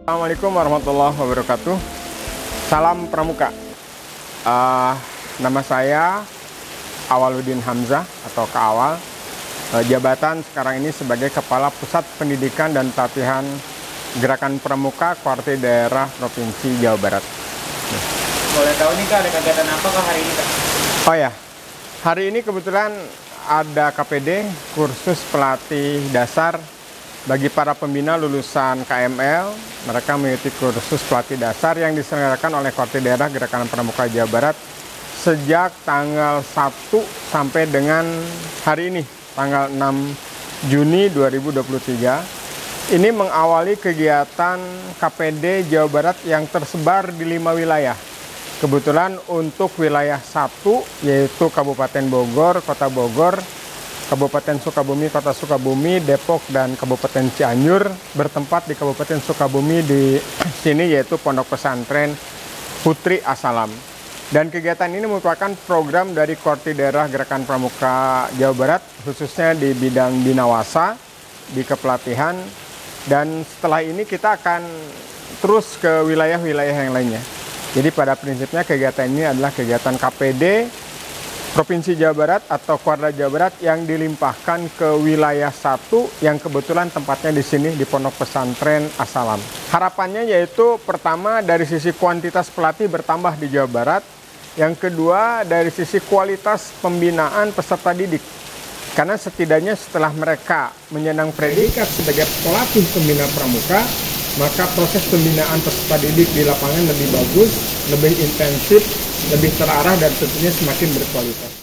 Assalamualaikum warahmatullahi wabarakatuh. Salam Pramuka. Nama saya Awaludin Hamzah atau Kak Awal. Jabatan sekarang ini sebagai Kepala Pusat Pendidikan dan Pelatihan Gerakan Pramuka Kuarti Daerah Provinsi Jawa Barat. Boleh tahu nih Kak, ada kegiatan apa Kak hari ini Kak? Oh ya, hari ini kebetulan ada KPD, kursus pelatih dasar bagi para pembina lulusan KML. Mereka mengikuti kursus pelatih dasar yang diselenggarakan oleh Kuarti Daerah Gerakan Pramuka Jawa Barat sejak tanggal 1 sampai dengan hari ini, tanggal 6 Juni 2023. Ini mengawali kegiatan KPD Jawa Barat yang tersebar di 5 wilayah. Kebetulan untuk wilayah 1 yaitu Kabupaten Bogor, Kota Bogor, Kabupaten Sukabumi, Kota Sukabumi, Depok, dan Kabupaten Cianjur bertempat di Kabupaten Sukabumi di sini yaitu Pondok Pesantren Putri As-Salam. Dan kegiatan ini merupakan program dari Kuarti Daerah Gerakan Pramuka Jawa Barat khususnya di bidang binawasa, di kepelatihan, dan setelah ini kita akan terus ke wilayah-wilayah yang lainnya. Jadi pada prinsipnya kegiatan ini adalah kegiatan KPD Provinsi Jawa Barat atau Kuarda Jawa Barat yang dilimpahkan ke wilayah 1 yang kebetulan tempatnya di sini di Pondok Pesantren As-Salam. Harapannya yaitu pertama dari sisi kuantitas pelatih bertambah di Jawa Barat, yang kedua dari sisi kualitas pembinaan peserta didik. Karena setidaknya setelah mereka menyandang predikat sebagai pelatih pembina pramuka, maka proses pembinaan peserta didik di lapangan lebih bagus, lebih intensif, lebih terarah, dan tentunya semakin berkualitas.